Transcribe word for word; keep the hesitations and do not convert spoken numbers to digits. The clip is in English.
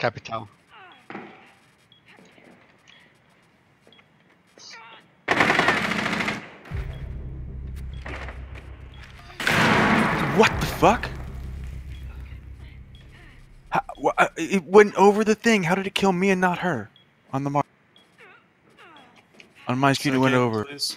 Capital. What the fuck? How, wh it went over the thing. How did it kill me and not her? On the mark. On my screen, it went over. Please.